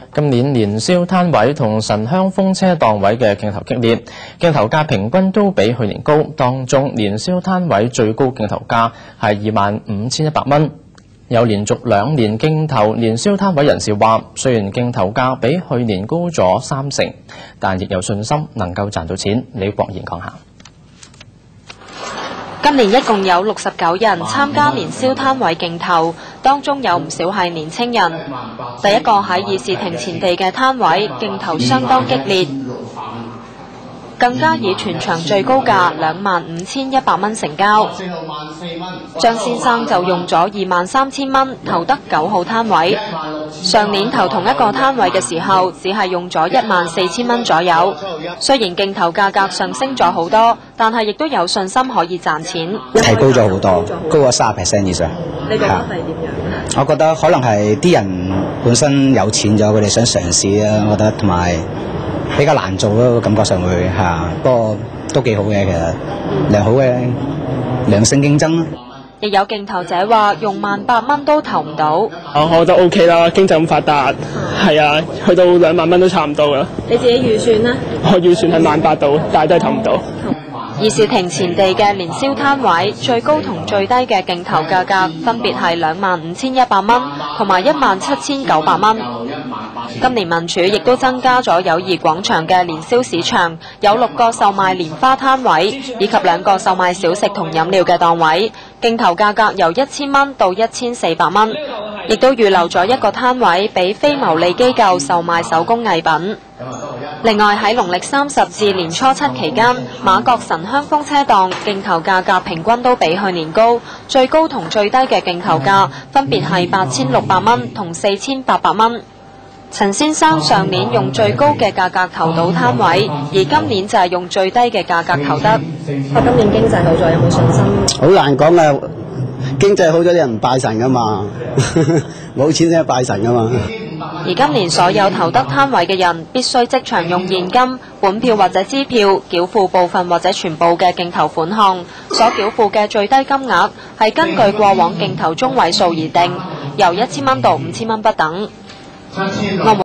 今年年宵攤位同神香風車檔位嘅競投激烈，競投價平均都比去年高，當中年宵攤位最高競投價係25,100蚊。有連續2年競投年宵攤位人士話，雖然競投價比去年高咗30%，但亦有信心能夠賺到錢。李國賢講下。 今年一共有69人參加年宵攤位競投，當中有唔少係年青人。第一個喺議事亭前地嘅攤位競投相當激烈，更加以全場最高價25,100蚊成交。張先生就用咗23,000蚊投得9號攤位。上年投同一個攤位嘅時候，只係用咗14,000蚊左右。雖然競投價格上升咗好多，但係亦都有信心可以賺錢。 提高咗好多，高咗30% 以上。 你覺得係點樣？ 我覺得可能係啲人本身有錢咗，佢哋想嘗試啊。我覺得同埋比較難做咯，感覺上會嚇，不過都幾好嘅，其實良好嘅良性競爭咯。 亦有競投者話用18,000蚊都投唔到。 我覺得 OK 啦，經濟咁發達，係啊，去到2萬蚊都差唔多啦。 你自己預算呢？ 我預算係18,000到，但係都係投唔到。 議事亭前地嘅年宵攤位最高同最低嘅競投價格分別係25,100蚊同埋17,900蚊。今年民署亦都增加咗友誼廣場嘅年宵市場，有6個售賣蓮花攤位，以及2個售賣小食同飲料嘅檔位，競投價格由1,000蚊到1,400蚊，亦都預留咗一個攤位俾非牟利機構售賣手工藝品。另外喺農曆30至年初7期間，馬國神香風車檔競投價格平均都比去年高，最高同最低嘅競投價分別係8,600蚊同4,800蚊。陳先生上年用最高嘅價格投到攤位，而今年就係用最低嘅價格投得。今年經濟好咗，有冇信心？ 好難講啊！經濟好咗啲人唔拜神噶嘛，冇錢先拜神噶嘛。 而今年所有投得攤位嘅人，必須即場用現金、本票或者支票繳付部分或者全部嘅競投款項，所繳付嘅最低金額係根據過往競投中位數而定，由1,000蚊到5,000蚊不等。